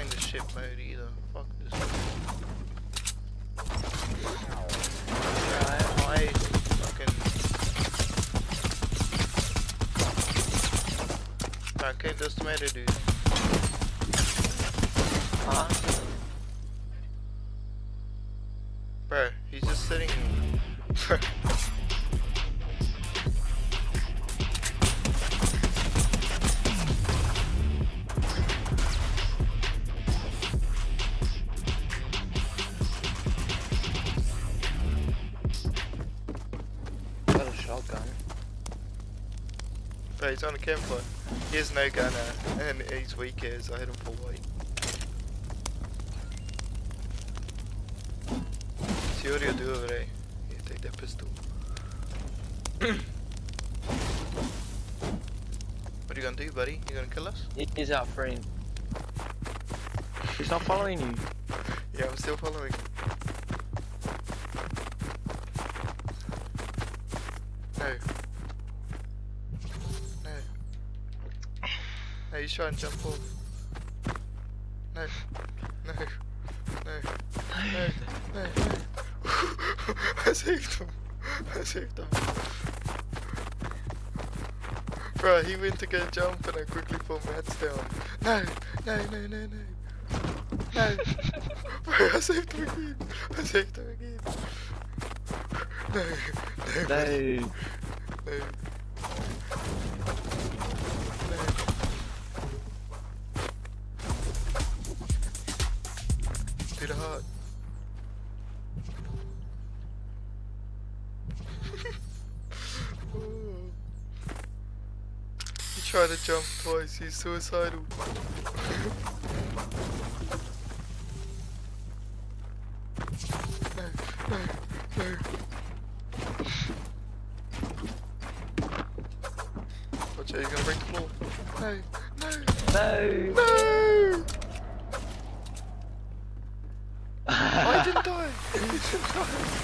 playing the ship mode either. Fuck this. I fucking. Okay, that's tomato dude. Huh? Bro, he's just sitting. Got a shotgun. Bro, he's on a campfire. He has no gunner, and he's weak as I hit him for white. See what he'll do over there. Yeah, take that pistol. What are you gonna do, buddy? You gonna kill us? He's our friend. He's not following you. Yeah, I'm still following. No. No. No, he's trying to jump off. No. No. No. No. No. No. I saved him. I saved him. Bro, he went to go jump and I quickly put mats down. No. No, no, no, no. No. Bro, I saved him again. I saved him again. No. No. No. No. Do the heart. He tried to jump twice, he's suicidal. No, no, no. Watch out, he's gonna break the floor. No, no, No. no! I didn't die! He didn't die!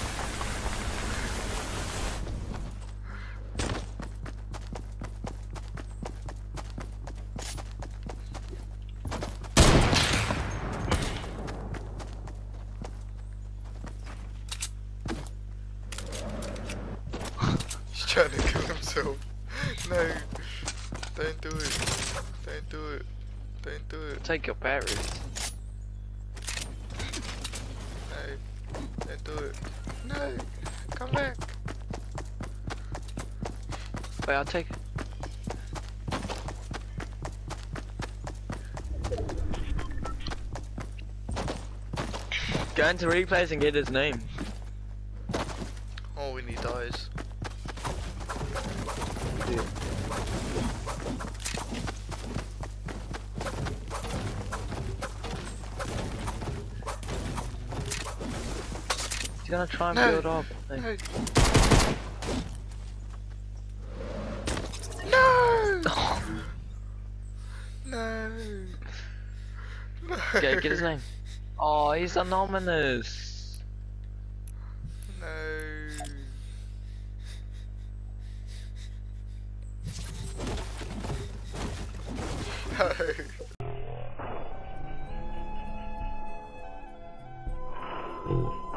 He's trying to kill himself. No! Don't do it. Don't do it. Don't do it. Take your batteries. No. Don't do it. No! Come back! Wait, I'll take it. Go into replays and get his name. Oh, when he dies. Yeah. He's gonna try and No. build up. No! No! No! No! Okay, get his name. Oh, he's anonymous. No! No!